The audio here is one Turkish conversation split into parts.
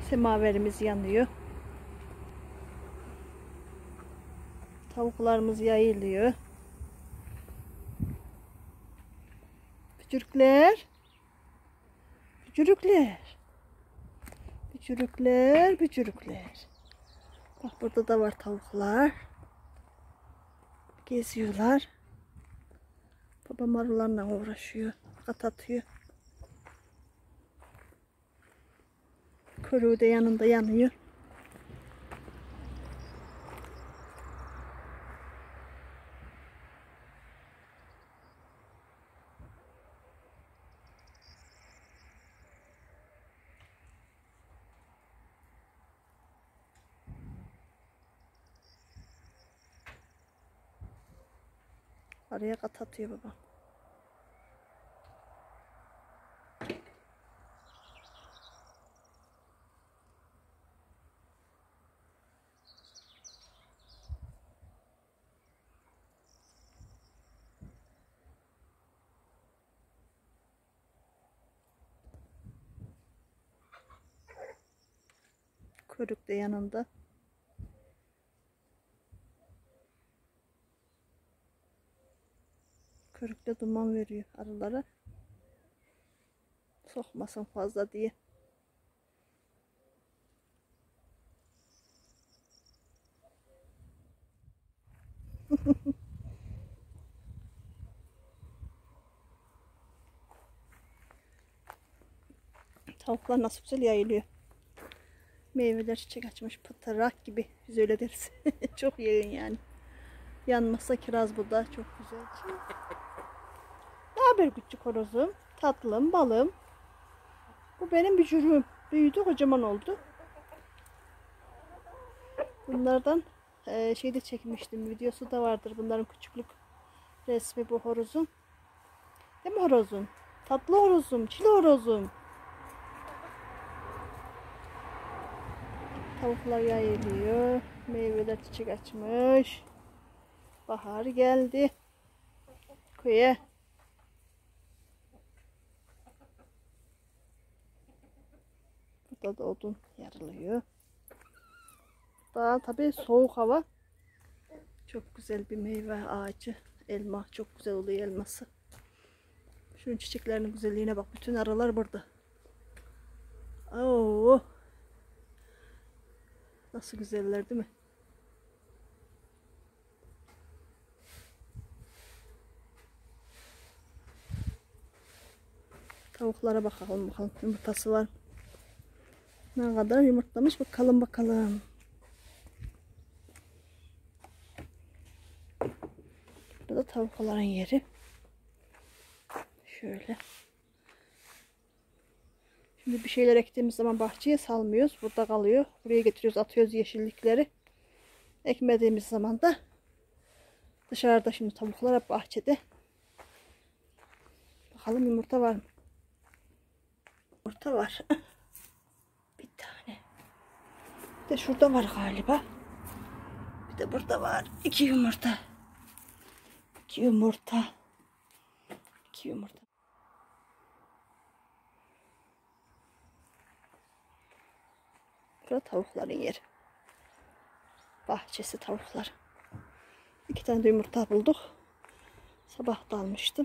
Semaverimiz yanıyor. Tavuklarımız yayılıyor. Bücürükler. Bücürükler. Bücürükler. Bücürükler. Bak burada da var tavuklar. Geziyorlar. Babam arılarla uğraşıyor. Kat atıyor. Kuyruğu da yanında yanıyor. Araya kat atıyor babam. Kuyruk da yanında. Kuyrukta duman veriyor arılara. Sokmasın fazla diye. Tavuklar nasıl güzel yayılıyor. Meyveler çiçek açmış pıtırrak gibi. Biz öyle deriz. Çok yayın yani. Yanmazsa kiraz bu da çok güzel. Ne haber küçük horozum? Tatlım, balım. Bu benim bücürüğüm. Büyüdü, kocaman oldu. Bunlardan şeyde çekmiştim. Videosu da vardır. Bunların küçüklük resmi bu horozun. Değil mi horozum? Tatlı horozum, çili horozum. Tavuklar yayılıyor. Meyveler çiçek açmış. Bahar geldi. Köye. Burada da odun yarılıyor. Daha tabii soğuk hava. Çok güzel bir meyve ağacı. Elma çok güzel oluyor elması. Şunun çiçeklerinin güzelliğine bak. Bütün arılar burada. Oo. Nasıl güzeller değil mi? Tavuklara bakalım bakalım. Yumurtası var. Ne kadar yumurtlamış bakalım bakalım. Burada tavukların yeri. Şöyle. Şimdi bir şeyler ektiğimiz zaman bahçeye salmıyoruz. Burada kalıyor. Buraya getiriyoruz, atıyoruz yeşillikleri. Ekmediğimiz zaman da dışarıda, şimdi tavuklar hep bahçede. Bakalım yumurta var mı? Yumurta var. Bir tane. Bir de şurada var galiba. Bir de burada var. 2 yumurta. 2 yumurta. 2 yumurta. Burada tavukların yeri. Bahçesi tavuklar. 2 tane de yumurta bulduk. Sabah da almıştım.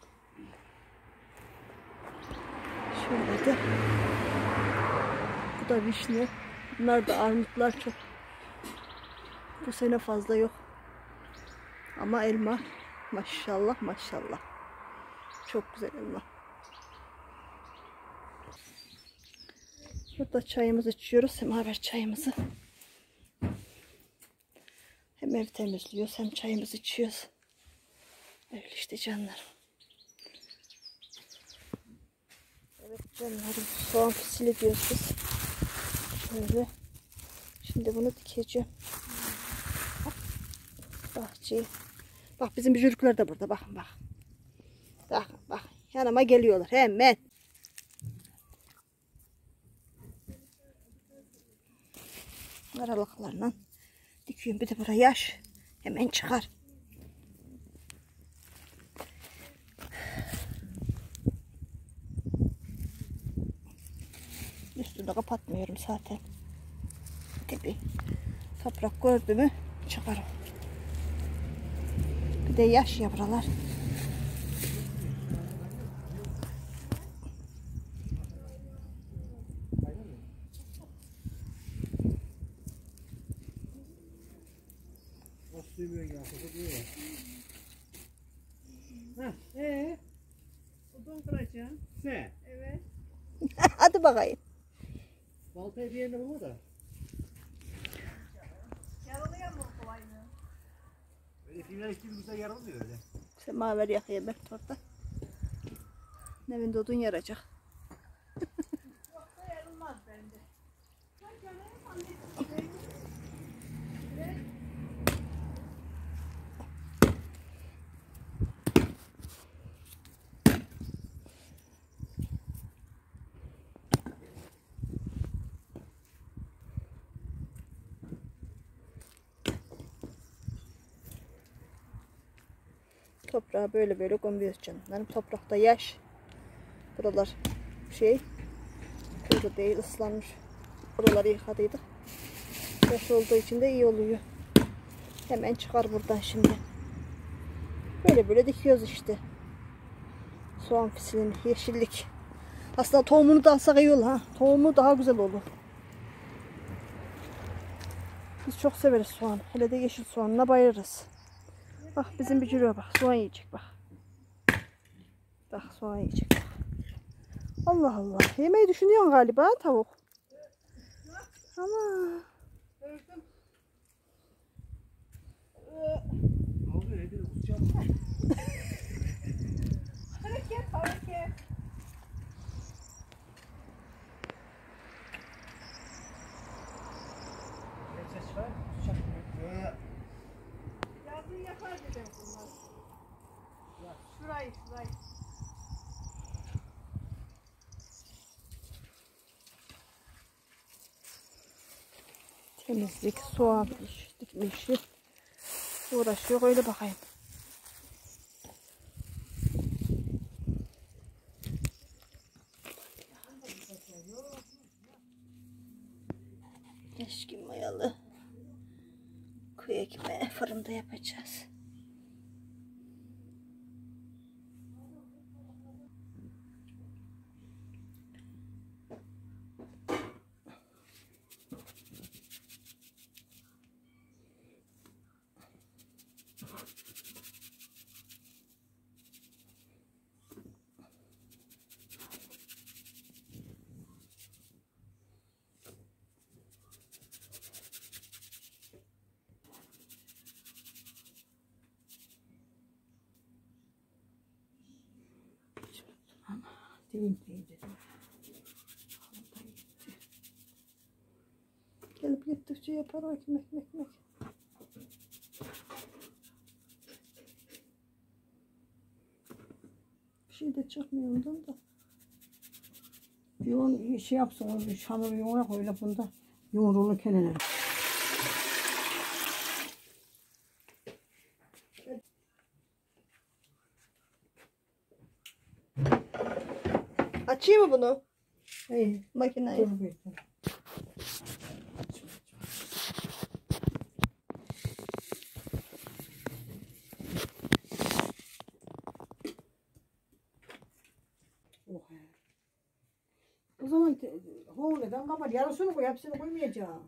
Şöyle de. Bu da vişne. Bunlar da armutlar çok. Bu sene fazla yok. Ama elma maşallah maşallah. Çok güzel elma. Burada çayımızı içiyoruz. Semaver çayımızı. Hem ev temizliyoruz hem çayımızı içiyoruz. Öyle işte canlarım. Evet canlarım. Soğan fısili diyoruz biz. Şöyle. Şimdi bunu dikeceğim. Bahçeye. Bak bizim bücürükler de burada. Bakın bak. Bakın bak. Yanıma geliyorlar hemen. Aralıklarla dikiyorum. Bir de buraya yaş. Hemen çıkar. Üstünü kapatmıyorum zaten. Gibi toprak gördü mü çıkarım. Bir de yaş ya buralar. Odun kıracağım. Ne? Evet. Hadi bakayım. Baltayı bir yerine bulma da. Yaralıyor mu kolayını? Öyle filmler içtiğimizde yaralmıyor öyle. Semaver yakıyor Mert orada. Nevinde odun yaracak. Yoksa yarılmaz bende. Toprağı böyle böyle gömüyoruz canım. Toprakta yaş. Buralar kuru değil, ıslanmış. Buraları yıkadıydık. Yaş olduğu için de iyi oluyor. Hemen çıkar buradan şimdi. Böyle böyle dikiyoruz işte. Soğan fisilini, yeşillik. Aslında tohumunu da alsak iyi olur ha. Tohumu daha güzel olur. Biz çok severiz soğan. Hele de yeşil soğanına bayılırız. Bak bizim bir cürüye bak. Soğan yiyecek bak. Bak soğan yiyecek bak. Allah Allah. Yemeği düşünüyorsun galiba tavuk. Ama. Abi nedir uçacağım? Hareket hareket. Ne ses var? Uçacak mı? Yazın yapar dedim bunlar. Şurayı. Temizlik, soğan dikme işi uğraşıyor. Öyle bakayım. Eşkin mayalı kuyu ekmeği fırında yapacağız. Gelip gittikçe yapar o ekmek. Bir şey de çıkmıyor ondan da. Yoğun şey yapsın, o hamuru yoğuna koy bunda. Yoğurulu kenara. Açayım mı bunu? Hey, Makineyi. dur bir. O zaman neden kapat? Yarısını koy, hepsini koymayacağım.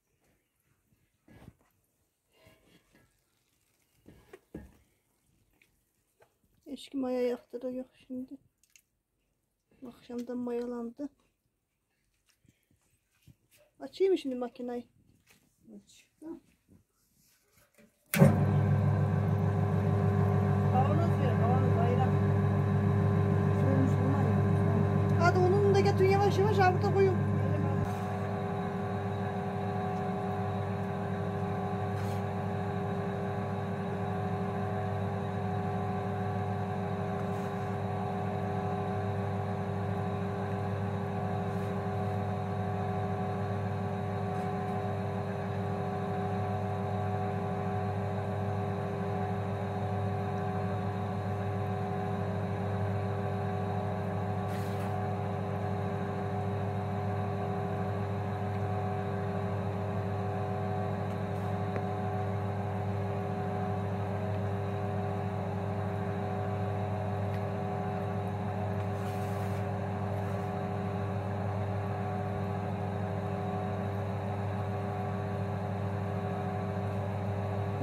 Eşki maya yaktırıyor şimdi. Akşamdan mayalandı. Açayım mı şimdi makineyi? Aç. Kavanoz ver, kavanoz ayran. Suyunu sunma ya. Hadi onun da getir yavaş avuta koyun.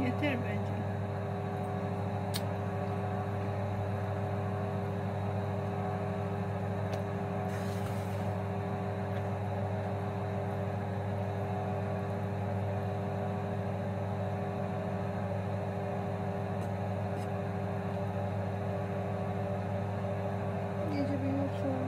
Yeter bence. Gece bir yoksa.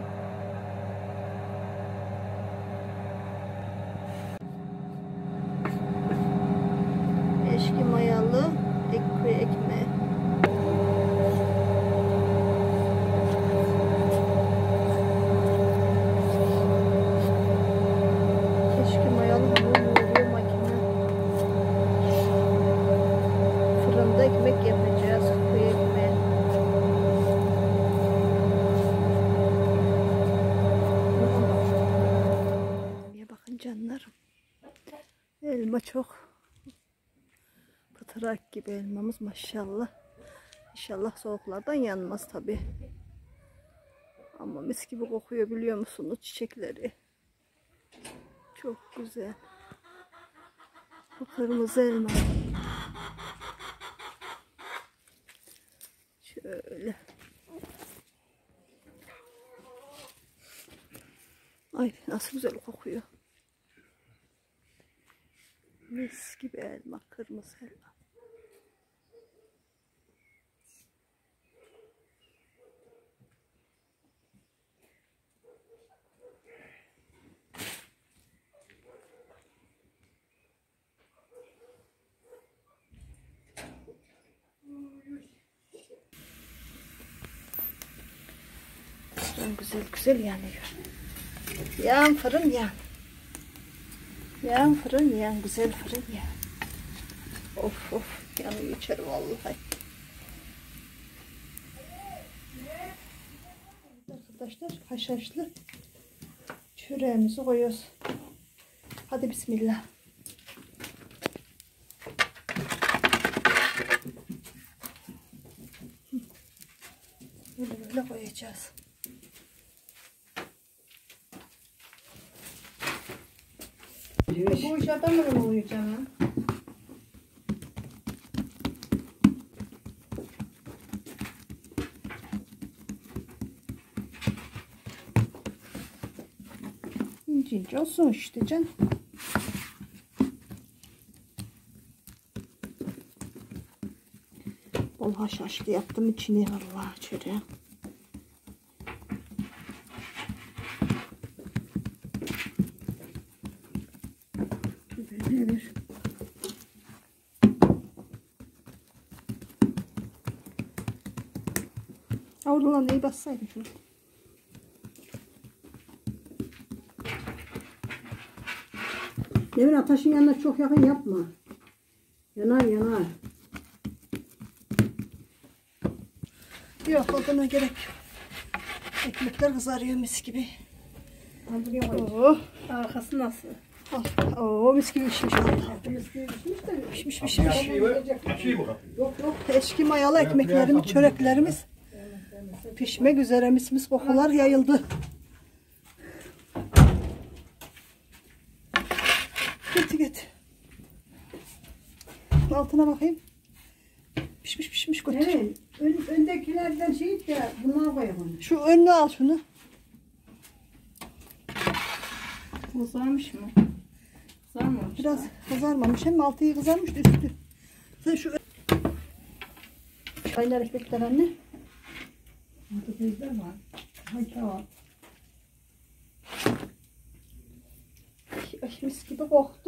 Eşki mayalı ekmeği. Eşki mayalı yoğuruyor makine. Fırında ekmek yapacağız. Köy ekmeği. Ya bakın canlarım. Elma çok. Pıtırak gibi elmamız maşallah. İnşallah soğuklardan yanmaz tabi. Ama mis gibi kokuyor biliyor musunuz çiçekleri. Çok güzel. Bu kırmızı elma. Şöyle. Ay nasıl güzel kokuyor. Mis gibi elma, kırmızı elma. Güzel güzel yanıyor. Yan fırın yan. Yan fırın yan. Güzel fırın yan. Of of yanıyor içeri vallahi. Arkadaşlar haşhaşlı çöreğimizi koyuyoruz. Hadi bismillah. Böyle koyacağız. Bu iş adamla mı oluyor canım? İnce ince olsun işte can. Bol haşhaşlı yaptım içine vallahi çöreği. Böyle bir Avrulan neyi bassaydım şunu. Devin ateşin yanına çok yakın yapma. Yanar yanar. Yok odana gerek yok. Ekmekler kızarıyor mis gibi. Ha buraya koy. Oh, Arkası nasıl? oh mis gibi pişmiş vallahi. Pişmiş de. Pişmiş. Yok yok. Eski mayalı ekmeklerimiz, çöreklerimiz pişmek üzere mis kokular yayıldı. Git. Altına bakayım. Pişmiş götür. Evet. Öndekilerden şey de bunlar koyalım. Şu önünü al şunu. Kızarmış mı? Kızarmamış. Biraz kızarmamış. Hem altı iyi kızarmış da üstü. Sen şu kaynar ekmekler anne. Burada teyze var. Hayır var. Ay, mis gibi koktu.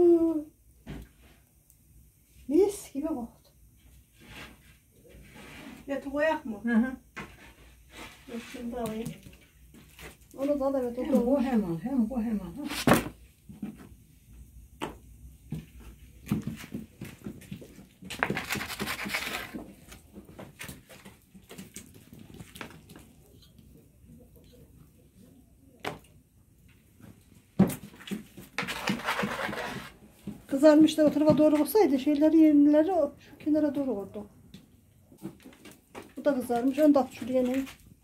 Mis gibi koktu. Eti koyak mı? Hı hı. Dur şunu da alayım. Onu da al evet. Hem bu hem al. Hem bu hem al. Kızarmış da o tarafa doğru olsaydı şeyleri yerleri şu kenara doğru oldu. Bu da kızarmış. Onu da at şuraya ne?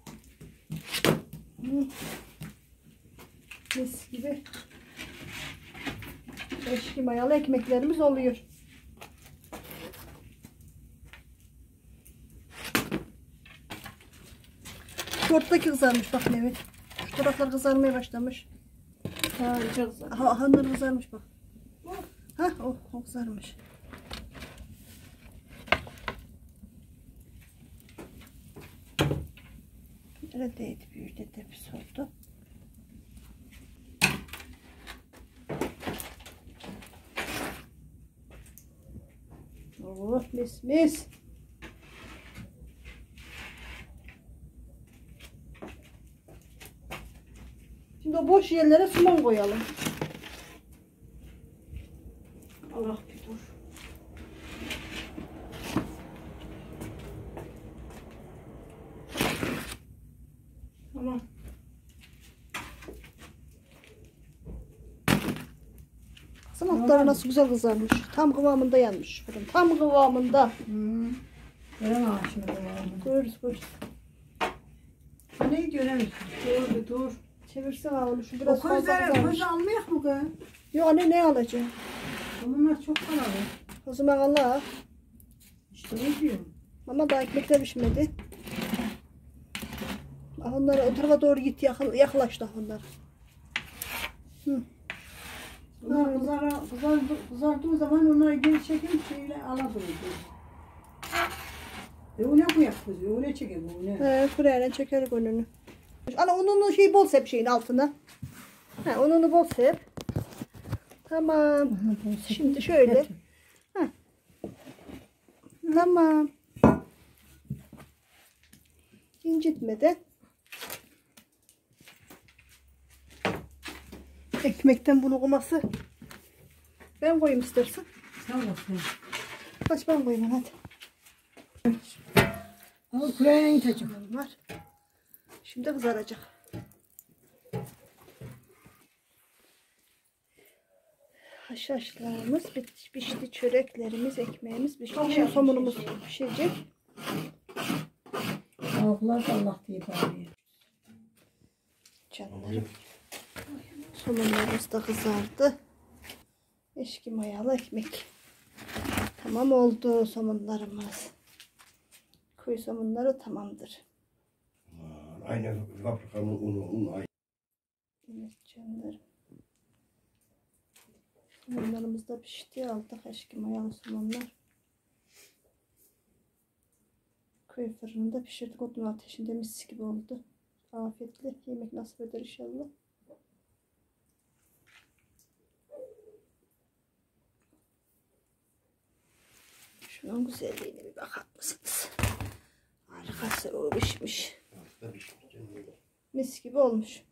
Mis gibi. Eşki mayalı ekmeklerimiz oluyor. Şu ortadaki kızarmış bak Nevin. Şu taraflar kızarmaya başlamış. Sadece kızar. Ha, hanlar kızarmış bak. Ha, o kızarmış. Neredeydi? Büyük de tepsi oldu. Oh, mis mis. Şimdi o boş yerlere somon koyalım. Allah bir dur. Tamam. Baksana altları nasıl güzel kızarmış. Tam kıvamında yanmış fırın. Tam kıvamında. Göremem şimdi bunu. Görürüz. Ne göremiyorsun? Dur bir dur. Çevirsene onu şu biraz O fazla közleri kızarmış. közü almayak mı kız? Yok anne ne alacağım? Bunlar çok pahalı. O zaman Allah. İşte ne diyorum. Ama daha ekmekler pişmedi. Onları o tarafa doğru git yaklaştı onlar. Bunlar kızardığı zaman onları geri çekip şeyle alabiliriz. O ne bu yapıyoruz? O ne çeker bu ne? He, fırayla çekerik önünü. Ana ununu şey bol sep şeyin altına. He, ununu bol sep. Tamam. Şimdi şöyle. Heh. Tamam. İncitmedi. Ekmekten bunu koyması. Ben koyayım istersen. Sağ olasın. Kaç ben koyayım hadi. Ama kurayla gideceğim. Var. Şimdi kızaracak. Haşhaşlarımız pişti, çöreklerimiz, ekmeğimiz pişti. Şimdi somonumuz pişecek. Tavuklar da Allah diye bağırıyor. Canlarım. Somonlarımız da kızardı. Eşki mayalı ekmek. Tamam oldu somonlarımız. Koyu somonları tamamdır. Aynen fabrikanın unu aynı. Evet canlarım. Somonlarımız da pişti. Aldık eşki mayalı somonlar. Köy fırınında pişirdik. Odun ateşinde mis gibi oldu. Afiyetle yemek nasip eder inşallah. Şunun güzelliğine bir bakar mısınız? Harikası o pişmiş. Mis gibi olmuş.